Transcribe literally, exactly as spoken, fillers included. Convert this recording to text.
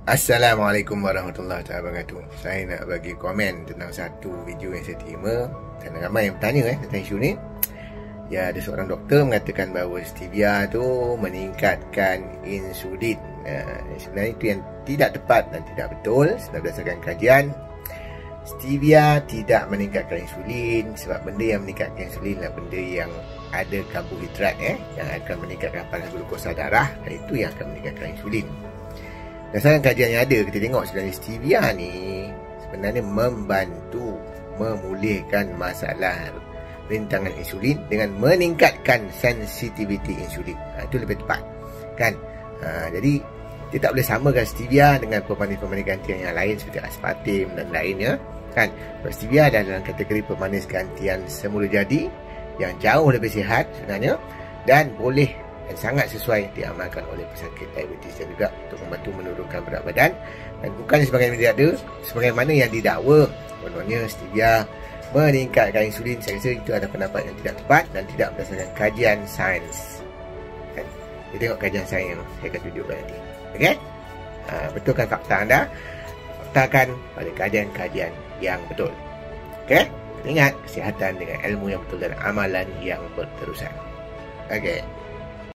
Assalamualaikum warahmatullahi wabarakatuh. Saya nak bagi komen tentang satu video yang saya terima dan ramai yang bertanya eh, tentang isu ni. Ya, ada seorang doktor mengatakan bahawa stevia tu meningkatkan insulin. uh, Sebenarnya itu yang tidak tepat dan tidak betul. Sebenarnya berdasarkan kajian, stevia tidak meningkatkan insulin, sebab benda yang meningkatkan insulin adalah benda yang ada karbohidrat eh, yang akan meningkatkan kadar glukosa darah, dan itu yang akan meningkatkan insulin. Berdasarkan kajian yang ada, kita tengok sebenarnya stevia ni sebenarnya membantu memulihkan masalah rintangan insulin dengan meningkatkan sensitiviti insulin. Ha, itu lebih tepat, kan? Ha, jadi kita tak boleh samakan stevia dengan pemanis-pemanis gantian yang lain seperti aspartam dan lainnya, kan? Sebab stevia adalah dalam kategori pemanis gantian semula jadi yang jauh lebih sihat sebenarnya, dan boleh dan sangat sesuai diamalkan oleh pesakit diabetes dan juga untuk membantu menurunkan berat badan, dan bukan sebagaimana tidak ada sebagaimana yang didakwa kononnya stevia meningkatkan insulin. Saya rasa itu adalah pendapat yang tidak tepat dan tidak berdasarkan kajian sains, kan? Kita tengok kajian sains yang saya akan tunjukkan nanti. Okey, ha, betulkan fakta anda, faktakan pada kajian-kajian yang betul. Okey, ingat, kesihatan dengan ilmu yang betul dan amalan yang berterusan. Okey.